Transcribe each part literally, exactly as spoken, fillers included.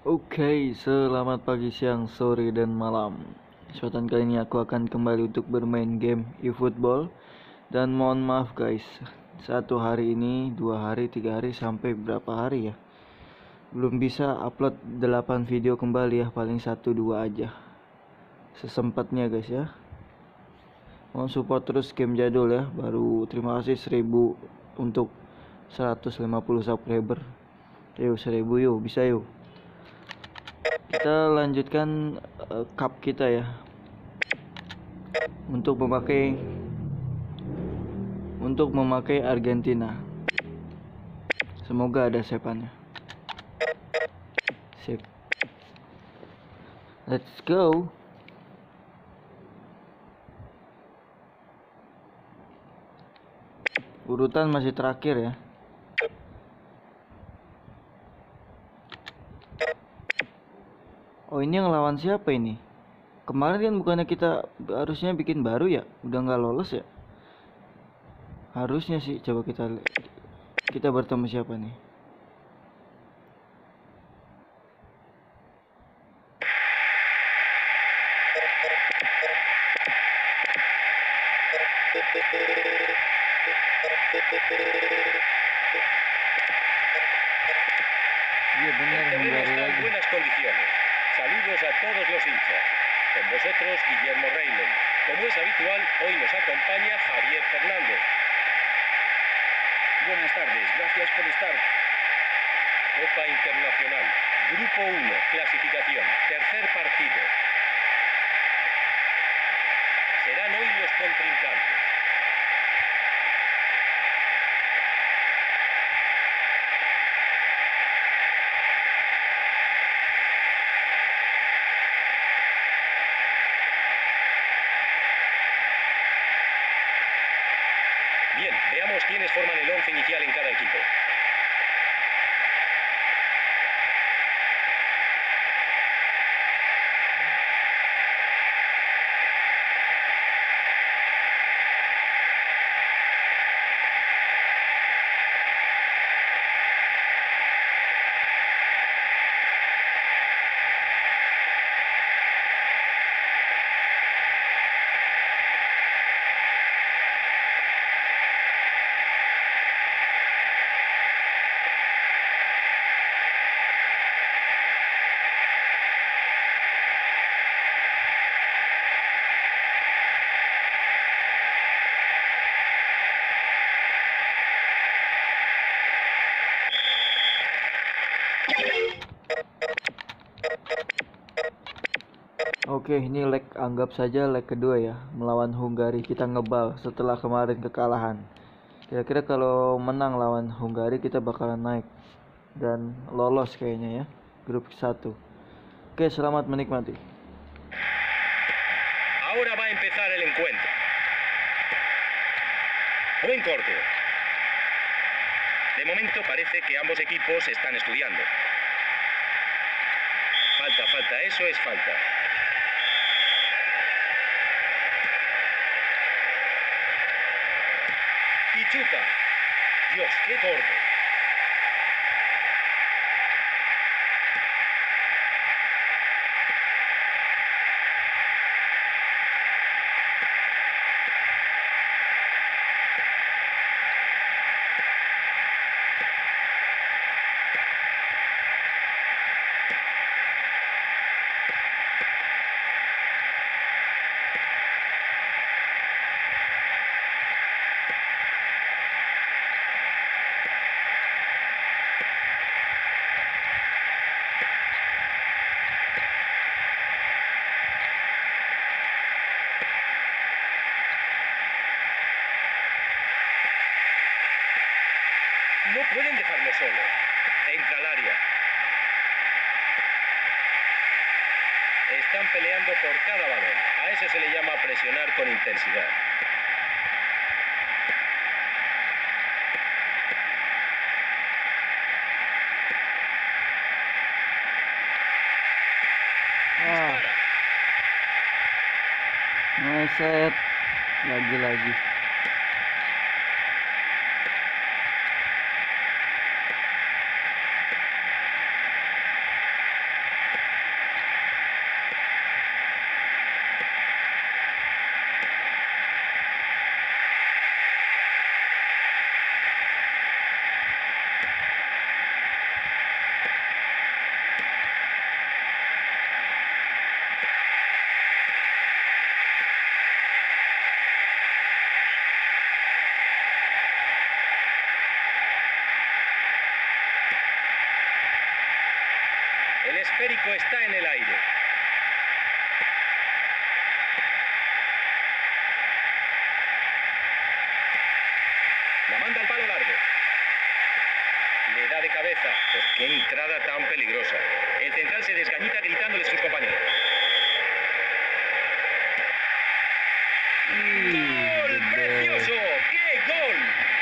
Oke, selamat pagi, siang, sore, dan malam. Kesempatan kali ini aku akan kembali untuk bermain game eFootball. Dan mohon maaf guys, satu hari ini, dua hari, tiga hari, sampai berapa hari ya, belum bisa upload delapan video kembali ya, paling satu dua aja. Sesempatnya guys ya. Mohon support terus game jadul ya. Baru terima kasih seribu untuk seratus lima puluh subscriber. Yuk seribu yuk, bisa yuk. Kita lanjutkan uh, cup kita ya, untuk memakai untuk memakai Argentina. Semoga ada sepannya. Sip. Let's go. Urutan masih terakhir ya. Oh, ini yang lawan siapa ini? Kemarin kan bukannya kita harusnya bikin baru ya? Udah nggak lolos ya? Harusnya sih. Coba kita kita bertemu siapa nih? Iya benar, El terreno Hungary está en lagi. buenas condiciones. Saludos a todos los hinchas. Con vosotros, Guillermo Reilén. Como es habitual, hoy nos acompaña Javier Fernández. Buenas tardes, gracias por estar. Copa Internacional, Grupo uno, clasificación, tercer partido. Serán hoy los contrincantes. Bien, veamos quiénes forman el once inicial en cada equipo. Oke, ini leg, anggap saja leg kedua ya, melawan Hungary. Kita ngebal setelah kemarin kekalahan. Kira-kira kalau menang lawan Hungary kita bakalan naik dan lolos kayaknya ya, grup satu. Oke, selamat menikmati. Ahora va a empezar el encuentro. Buen corte. De momento parece que ambos equipos están estudiando. Falta, falta, eso es falta. Y chuta. Dios, qué torpe. No pueden dejarlo solo. Entra al área. Están peleando por cada balón. A eso se le llama presionar con intensidad. Ah, Dispara. meleset lagi-lagi. esférico está en el aire. La manda al palo largo. Le da de cabeza. Pues qué entrada tan peligrosa. El central se desgañita gritándole a sus compañeros. ¡Gol! ¡Precioso! ¡Qué gol!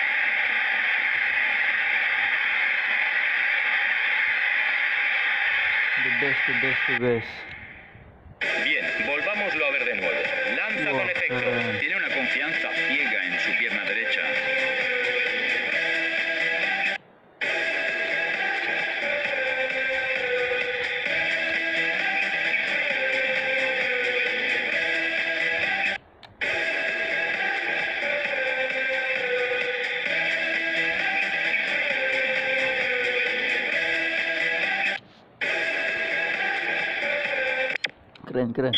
The best, the best, the best. Bien, volvámoslo a ver de nuevo. Lanza Wow, con efecto. keren. Tiene una confianza ciega en su pierna derecha. Keren, keren.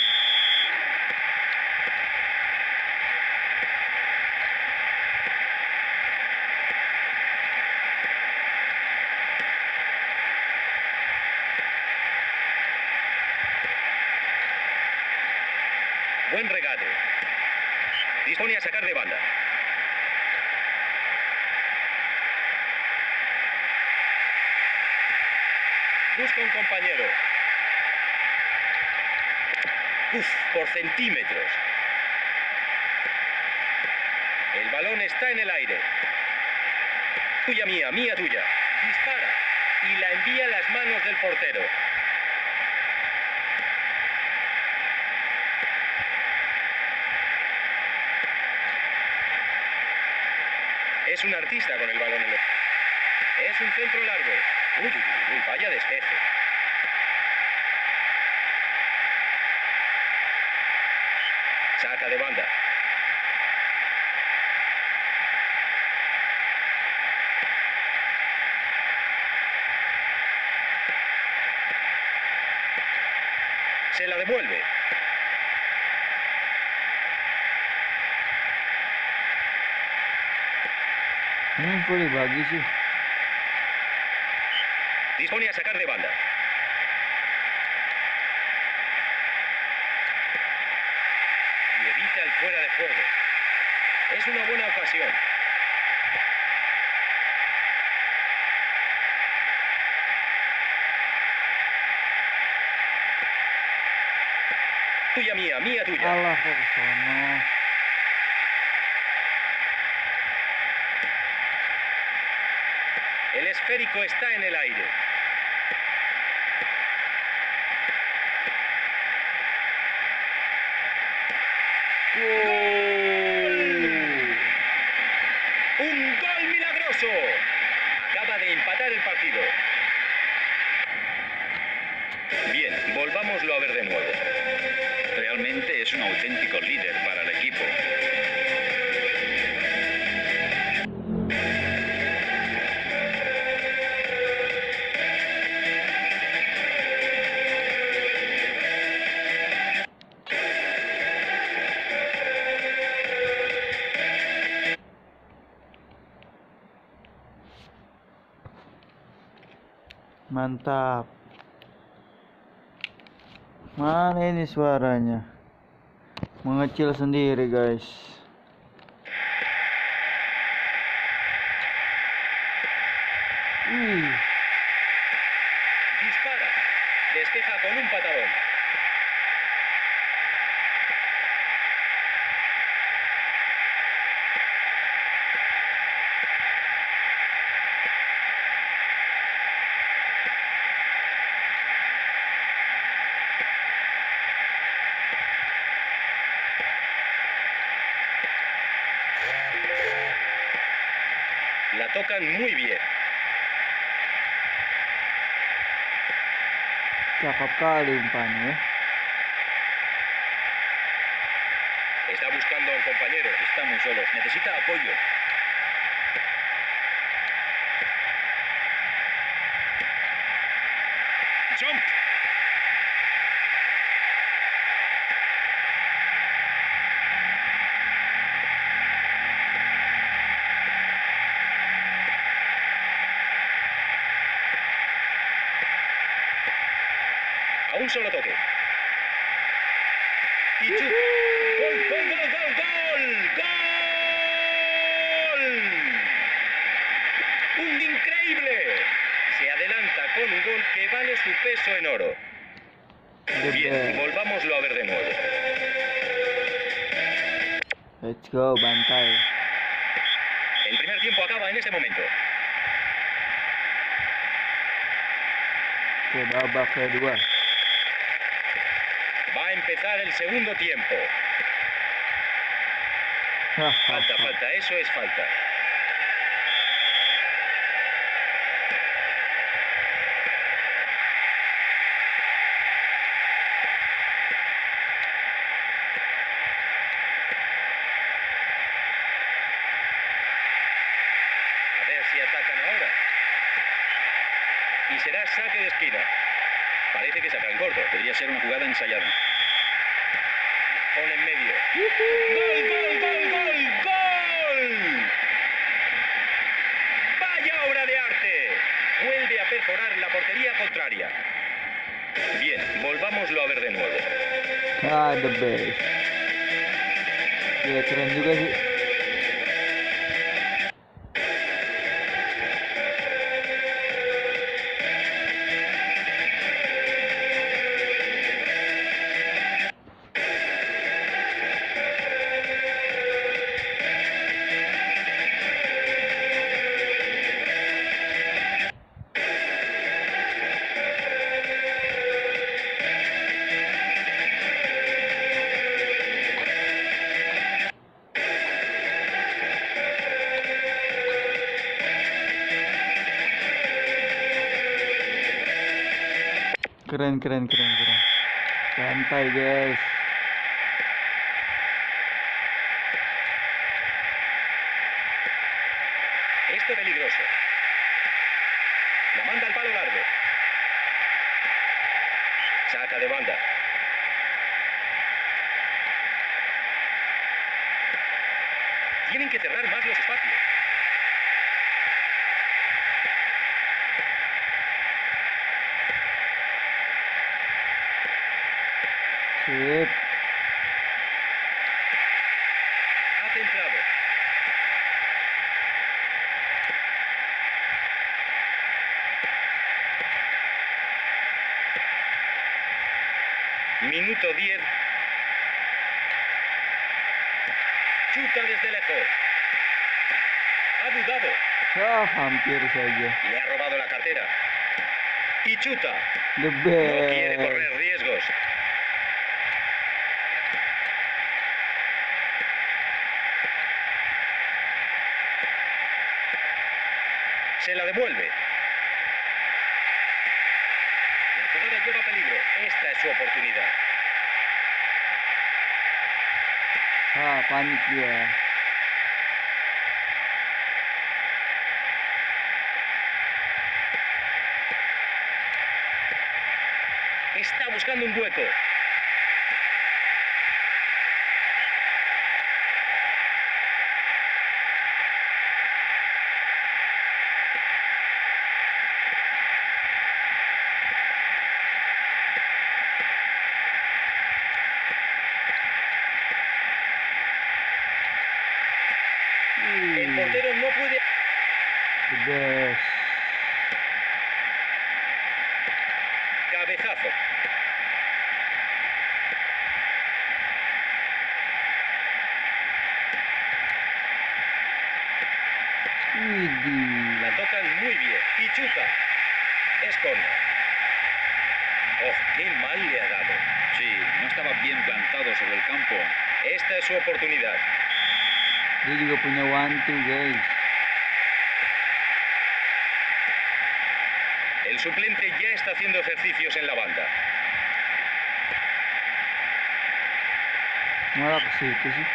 Buen regate. Dispone a sacar de banda. Busca un compañero. Uf, por centímetros. El balón está en el aire. Tuya mía, mía tuya. Dispara y la envía a las manos del portero. Es un artista con el balón en los... Es un centro largo. Uy, uy, uy, vaya despeje. Saca de banda. Se la devuelve. Hmm, boleh bagi sih. Dispone a sacar de banda. Y evita el fuera de juego. Es una buena ocasión. Tuya mía, mía tuya. Alah kok ke sono. El esférico está en el aire. ¡Un gol milagroso! Acaba de empatar el partido. Bien, volvámoslo a ver de nuevo. Realmente es un auténtico líder para el equipo. Mantap. Mana ini suaranya? Mengecil sendiri, guys. Wih, Dispara. Despeja con un patadón. La tocan muy bien. cakep kali umpannya. Está buscando a un compañero. Está muy solo. Necesita apoyo. Jump. Un solo toque. Y chu- ¡Gol, gol, gol, gol, gol! ¡Gol! ¡Un increíble! Se adelanta con un gol que vale su peso en oro. The Bien, best. volvámoslo a ver de nuevo. Let's go, bantai. El primer tiempo acaba en este momento. Ke babak kedua. Va a empezar el segundo tiempo. Falta, falta, eso es falta. A ver si atacan ahora. Y será saque de esquina. Parece que sacan corto. Podría ser una jugada ensayada. Pone en medio. ¡Gol, gol, gol, gol, gol! ¡Vaya obra de arte! Vuelve a perforar la portería contraria. Bien, volvámoslo a ver de nuevo. Ah, the best. Ya keren juga sih. Keren, keren, keren, keren. Santai, guys. Este peligroso. La manda al palo largo. Saca de banda. Tienen que cerrar más los espacios. Sip. Ha centrado. Minuto diez. Chuta desde lejos. Ha dudado. Ah, hampir saja. Le ha robado la cartera. Y chuta. The No quiere best. correr riesgos. Se la devuelve. La jugada lleva peligro. Esta es su oportunidad. Ah, panik dia. Está buscando un hueco. El Ih, portero no puede. the best. Cabezazo. Widih. La tocan muy bien. Y chuta. Es corner. Oh, qué mal le ha dado. Sí, no estaba bien plantado sobre el campo. Esta es su oportunidad. Dia juga punya one two, guys. El suplente ya está haciendo ejercicios en la banda. Malah ke situ sih.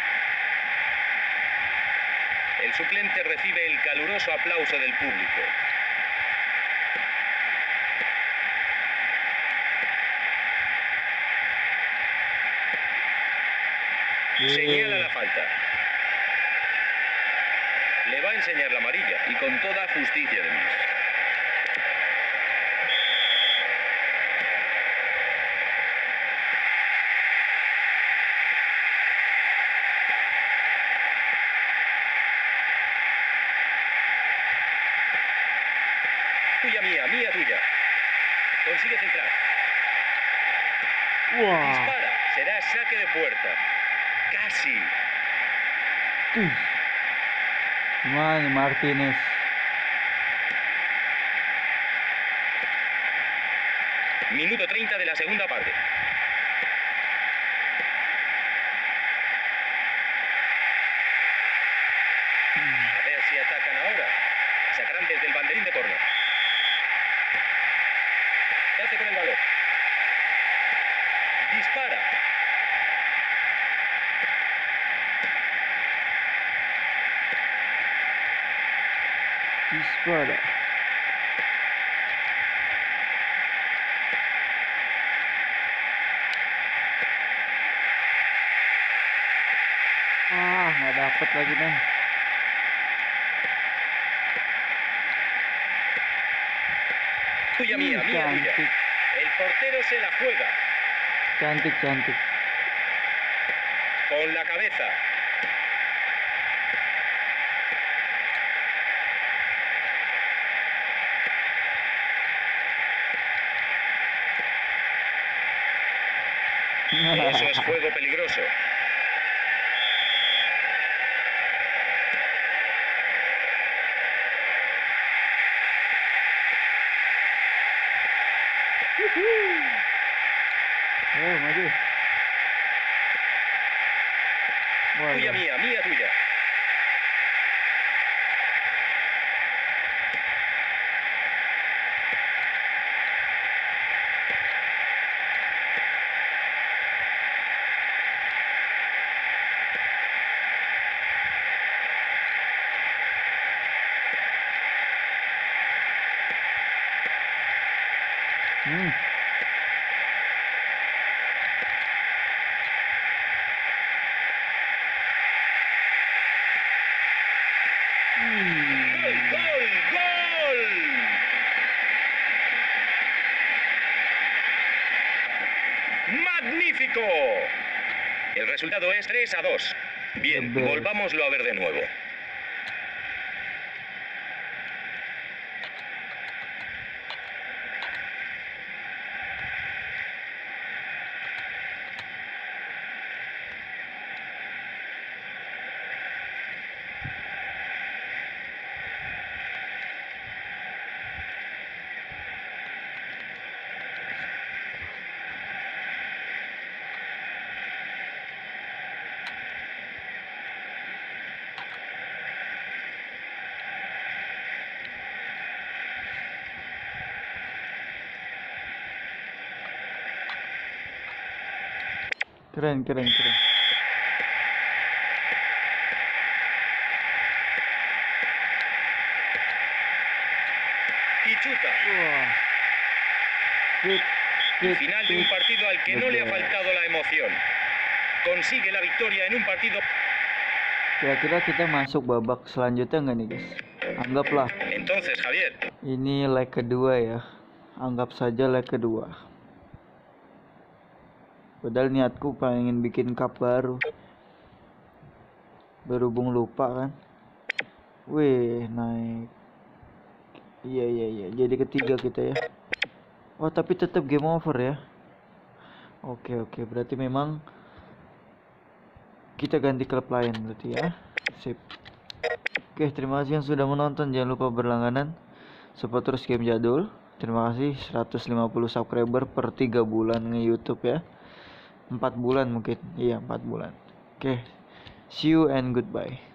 El suplente recibe el caluroso aplauso del público. Señala la falta. Le va a enseñar la amarilla. Y con toda justicia, además. Tuya mía, mía tuya. Consigue centrar. Wah. Dispara. Será saque de puerta. Casi. Tuh. Gimana nih Martinez? Minuto treinta de la segunda parte. A ver si atacan ahora. Sacarán desde el banderín de córner. ¿Qué hace con el balón? Dispara. Dispara. Ah, nggak dapet lagi men. Tuya mía, Ih, mía tuya. cantik, El portero se la juega. cantik, cantik. Con la cabeza. Eso es juego peligroso. Eh, maju. Tuya Waduh. mía, mía tuya. Hmm. ¡Gol, gol, gol! ¡Magnífico! El resultado es tres a dos. Bien, Bien. volvámoslo a ver de nuevo. Keren, keren, keren. Y chuta. Wah. Krik, krik, Final de un krik. partido al que no le ha Betul. faltado la emoción. Consigue la victoria en un partido. Kira-kira kita masuk babak selanjutnya nggak nih guys? Anggaplah Entonces, Javier, ini leg kedua ya. Anggap saja leg kedua. Padahal niatku pengen bikin cup baru. Berhubung lupa kan. Wih, naik. Iya, iya, iya. Jadi ketiga kita ya. Oh, tapi tetap game over ya. Oke, oke. Berarti memang kita ganti klub lain berarti ya. Sip. Oke, terima kasih yang sudah menonton. Jangan lupa berlangganan. Support terus game jadul. Terima kasih seratus lima puluh subscriber per tiga bulan nge-YouTube ya. empat bulan mungkin. Iya, empat bulan. Oke. See you and goodbye.